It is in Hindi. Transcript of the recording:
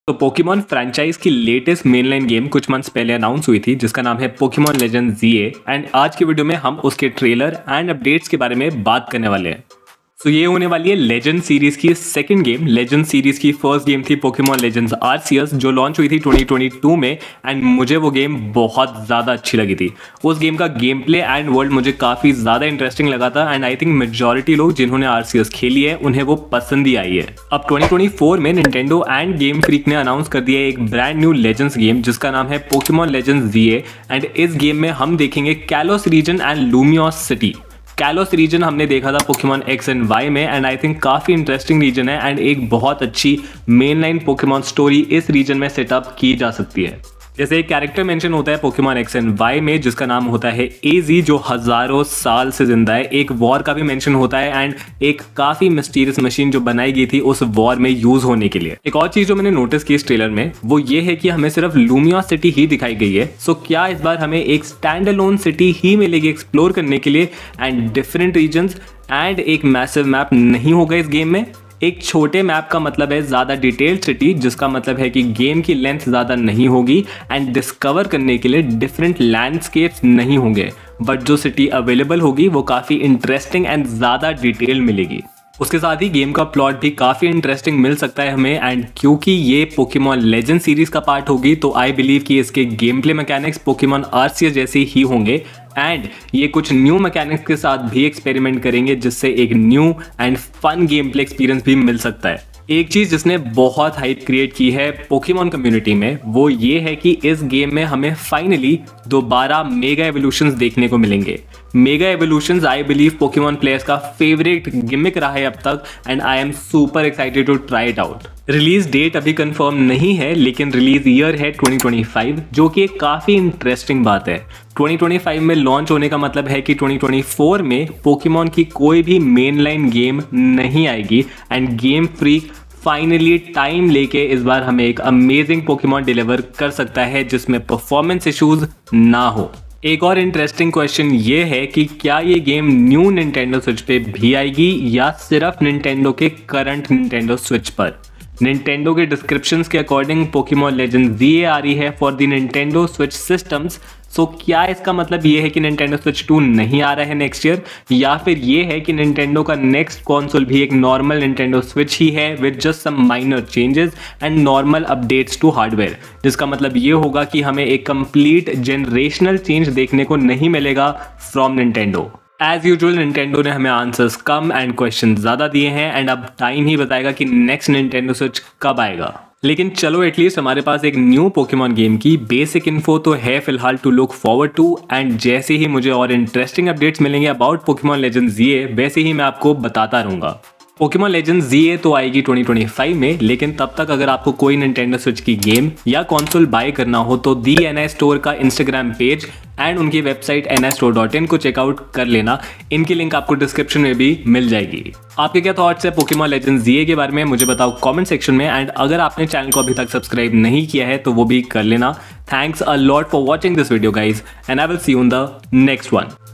तो पोकेमॉन फ्रेंचाइज की लेटेस्ट मेनलाइन गेम कुछ मंथ्स पहले अनाउंस हुई थी जिसका नाम है पोकेमॉन लेजेंड्स ZA एंड आज की वीडियो में हम उसके ट्रेलर एंड अपडेट्स के बारे में बात करने वाले हैं। तो ये होने वाली है लेजेंड सीरीज की सेकंड गेम। लेजेंड सीरीज की फर्स्ट गेम थी पोकेमॉन लेजेंड्स आर्सियस जो लॉन्च हुई थी 2022 में एंड मुझे वो गेम बहुत ज़्यादा अच्छी लगी थी। उस गेम का गेम प्ले एंड वर्ल्ड मुझे काफ़ी ज़्यादा इंटरेस्टिंग लगा था एंड आई थिंक मेजॉरिटी लोग जिन्होंने आर्सियस खेली है उन्हें वो पसंद ही आई है। अब 2024 में निंटेंडो एंड गेम फ्रीक ने अनाउंस कर दिया एक ब्रांड न्यू लेजेंड्स गेम जिसका नाम है पोकेमॉन लेजेंड्स ZA एंड इस गेम में हम देखेंगे Kalos region and Lumiose city. Kalos region हमने देखा था पोकेमॉन X एंड Y में एंड आई थिंक काफ़ी इंटरेस्टिंग रीजन है एंड एक बहुत अच्छी मेन लाइन पोकेमॉन स्टोरी इस रीजन में सेटअप की जा सकती है। जैसे एक कैरेक्टर मेंशन होता है पोकेमॉन X एंड Y में जिसका नाम होता है AZ जो हजारों साल से जिंदा है। एक वॉर का भी मेंशन होता है एंड एक काफ़ी मिस्टीरियस मशीन जो बनाई गई थी उस वॉर में यूज होने के लिए। एक और चीज़ जो मैंने नोटिस की इस ट्रेलर में वो ये है कि हमें सिर्फ लूमियोस सिटी ही दिखाई गई है। सो क्या इस बार हमें एक स्टैंड अलोन सिटी ही मिलेगी एक्सप्लोर करने के लिए एंड डिफरेंट रीजन्स एंड एक मैसिव मैप नहीं होगा इस गेम में। एक छोटे मैप का मतलब है ज़्यादा डिटेल्ड सिटी जिसका मतलब है कि गेम की लेंथ ज़्यादा नहीं होगी एंड डिस्कवर करने के लिए डिफरेंट लैंडस्केप्स नहीं होंगे, बट जो सिटी अवेलेबल होगी वो काफ़ी इंटरेस्टिंग एंड ज़्यादा डिटेल मिलेगी। उसके साथ ही गेम का प्लॉट भी काफ़ी इंटरेस्टिंग मिल सकता है हमें एंड क्योंकि ये पोकेमॉन लेजेंड सीरीज का पार्ट होगी तो आई बिलीव कि इसके game play mechanics Pokemon Arceus जैसे ही होंगे एंड ये कुछ न्यू मैकेनिक्स के साथ भी एक्सपेरिमेंट करेंगे जिससे एक new and fun game play experience भी मिल सकता है। एक चीज़ जिसने बहुत हाइप क्रिएट की है पोकेमॉन कम्युनिटी में वो ये है कि इस गेम में हमें फाइनली दोबारा मेगा एवोल्यूशंस देखने को मिलेंगे। Mega evolutions I believe Pokemon players का फेवरेट गिमिक रहा है अब तक and I am super excited to try it out. Release date अभी कंफर्म नहीं है लेकिन रिलीज ईयर है 2025 जो कि एक काफ़ी इंटरेस्टिंग बात है। 2025 में लॉन्च होने का मतलब है कि 2024 में पोकेमॉन की कोई भी मेनलाइन गेम नहीं आएगी and Game Freak finally time लेके इस बार हमें एक अमेजिंग पोकेमॉन डिलीवर कर सकता है जिसमें परफॉर्मेंस इश्यूज ना हो। एक और इंटरेस्टिंग क्वेश्चन ये है कि क्या ये गेम न्यू निंटेंडो स्विच पे भी आएगी या सिर्फ निंटेंडो के करंट निंटेंडो स्विच पर। निंटेंडो के डिस्क्रिप्शंस के अकॉर्डिंग पोकेमॉन लेजेंड ZA आ रही है for the Nintendo Switch systems. So क्या इसका मतलब ये है कि निंटेंडो स्विच 2 नहीं आ रहा है नेक्स्ट ईयर या फिर ये है कि निंटेंडो का नेक्स्ट कंसोल भी एक नॉर्मल निंटेंडो स्विच ही है with just some minor changes and normal updates to hardware, जिसका मतलब ये होगा कि हमें एक कंप्लीट जनरेशनल चेंज देखने को नहीं मिलेगा from Nintendo. As usual Nintendo ने हमें आंसर्स कम एंड क्वेश्चन ज़्यादा दिए हैं एंड अब टाइम ही बताएगा कि नेक्स्ट निंटेंडो स्विच कब आएगा। लेकिन चलो एटलीस्ट हमारे पास एक न्यू पोकेमॉन गेम की बेसिक इन्फो तो है फिलहाल to look forward to and जैसे ही मुझे और इंटरेस्टिंग अपडेट्स मिलेंगे अबाउट पोकेमॉन लेजेंड्स ZA वैसे ही मैं आपको बताता रहूँगा। पोकेमॉन लेजेंड्स ZA तो आएगी 2025 में लेकिन तब तक अगर आपको कोई निंटेंडो स्विच की गेम या कंसोल बाय करना हो तो दी NI स्टोर का इंस्टाग्राम पेज एंड उनकी वेबसाइट nistore.in को चेकआउट कर लेना। इनकी लिंक आपको डिस्क्रिप्शन में भी मिल जाएगी। आपके क्या थॉट्स है पोकेमॉन लेजेंड्स ZA के बारे में मुझे बताओ कमेंट सेक्शन में एंड अगर आपने चैनल को अभी तक सब्सक्राइब नहीं किया है तो वो भी कर लेना। Thanks a lot for watching this video guys and I will see you in the next one.